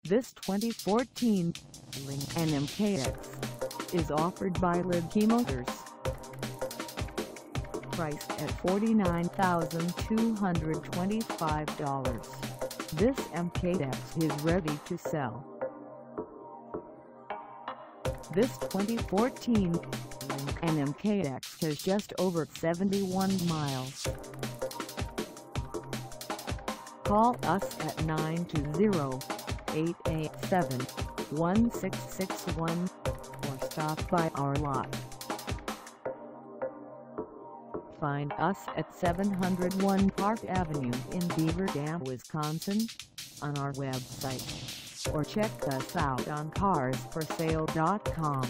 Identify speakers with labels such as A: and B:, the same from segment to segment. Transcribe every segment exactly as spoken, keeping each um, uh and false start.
A: This twenty fourteen Lincoln M K X is offered by LIDTKE Motors. Priced at forty-nine thousand two hundred twenty-five dollars, this M K X is ready to sell. This twenty fourteen Lincoln M K X has just over seventy-one miles. Call us at nine two zero, eight eight seven, one six six one or stop by our lot. Find us at seven oh one Park Avenue in Beaver Dam, Wisconsin, on our website, or check us out on cars for sale dot com.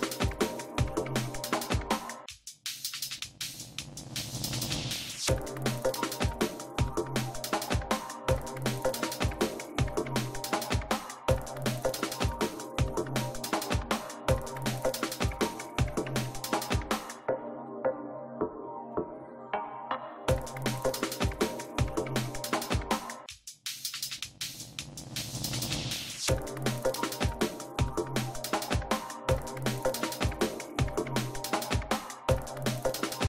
B: You